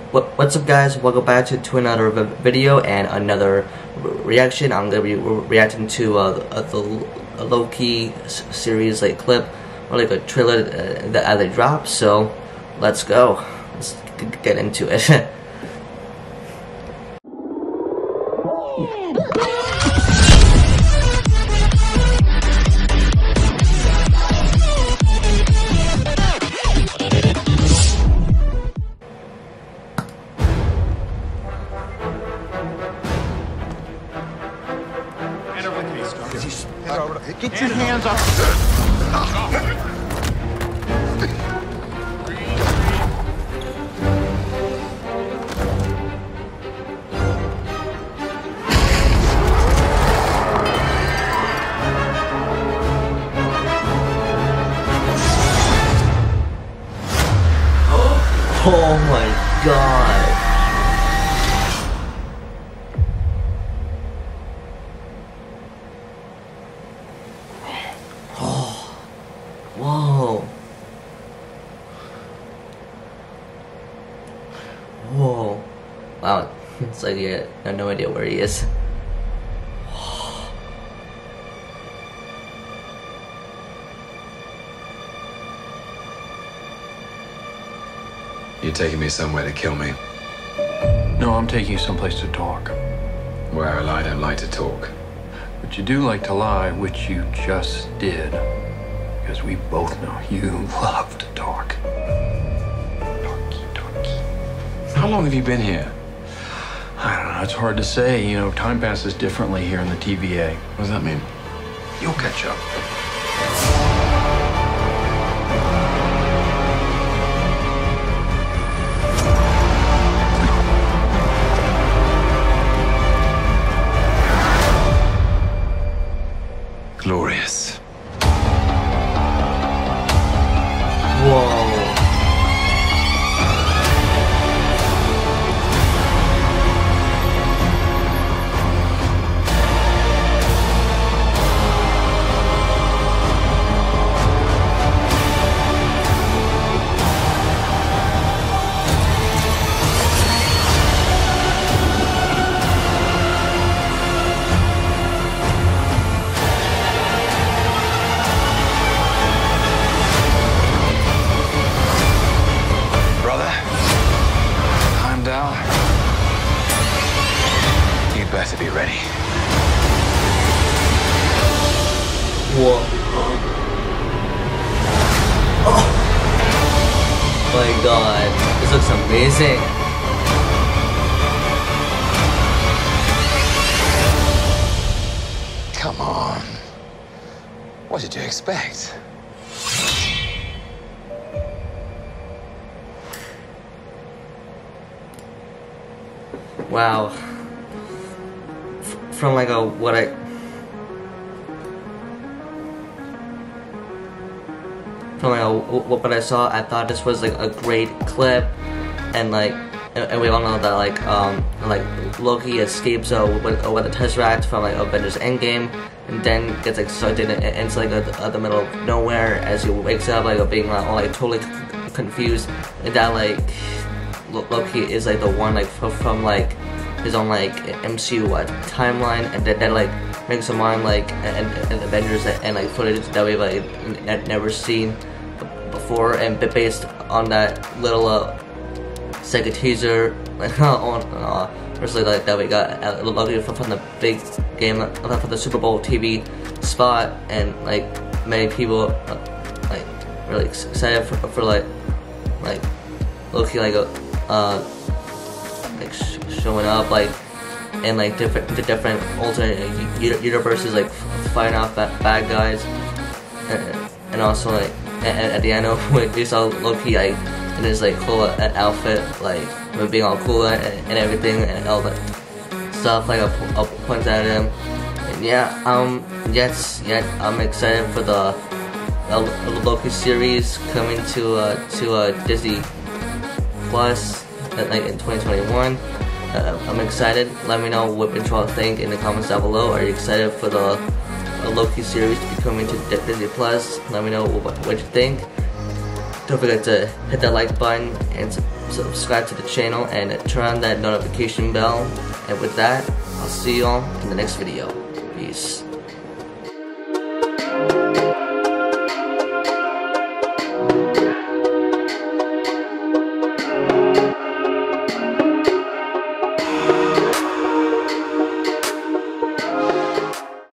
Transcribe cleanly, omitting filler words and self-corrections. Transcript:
What's up, guys? Welcome back to another video and another reaction. I'm gonna be reacting to the Loki series clip or a trailer that they dropped. So let's go. Let's get into it. Get your hands off. Oh my god. Whoa. Whoa. Wow. It's like I have no idea where he is. You're taking me somewhere to kill me. No, I'm taking you someplace to talk. Well, I don't like to talk. But you do like to lie, which you just did. Because we both know you love to talk. Talky. How long have you been here? I don't know, it's hard to say. You know, time passes differently here in the TVA. What does that mean? You'll catch up. Glorious. Whoa. You better be ready. Whoa. Oh my god. This looks amazing. Come on. What did you expect? Wow. From what I saw, I thought this was a great clip, and we all know that Loki escapes with the Tesseract from Avengers Endgame, and then gets sucked into the middle of nowhere as he wakes up being all totally confused, and that Loki is the one from his own MCU timeline, and that makes him on and Avengers and footage that we've never seen before, and based on that little second teaser firstly that we got Loki from the big game from the Super Bowl TV spot, and many people really excited for Loki showing up in different alternate universes, fighting off bad guys, and also at the end we saw Loki in his cool outfit, with being all cool and everything, and all that stuff I'll point at him. And yeah, yes, I'm excited for the Loki series coming to Disney Plus in 2021. I'm excited. Let me know what you all think in the comments down below. Are you excited for the Loki series to be coming to Disney Plus? Let me know what you think. Don't forget to hit that like button and subscribe to the channel and turn on that notification bell. And with that, I'll see y'all in the next video. Peace.